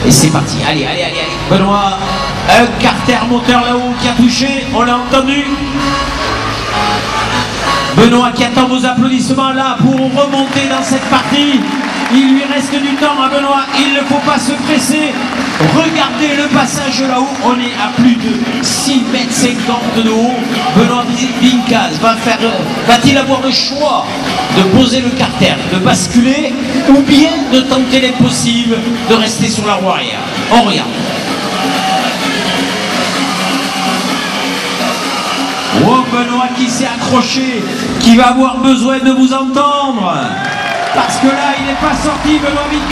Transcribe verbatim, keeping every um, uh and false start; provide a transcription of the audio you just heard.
Et c'est parti, allez, allez, allez, allez. Benoît, un carter moteur là-haut qui a touché, on l'a entendu. Benoît qui attend vos applaudissements là pour remonter dans cette partie. Il lui reste du temps à Benoît, il ne faut pas se presser. Regardez le passage là-haut, on est à plus de six mètres cinquante de haut. Benoît Vincaz va faire, va-t-il avoir le choix de poser le carter, de basculer, ou bien de tenter l'impossible, de rester sur la roue arrière? On regarde. Oh, Benoît qui s'est accroché, qui va avoir besoin de vous entendre. Parce que là, il n'est pas sorti, Benoît Vincaz.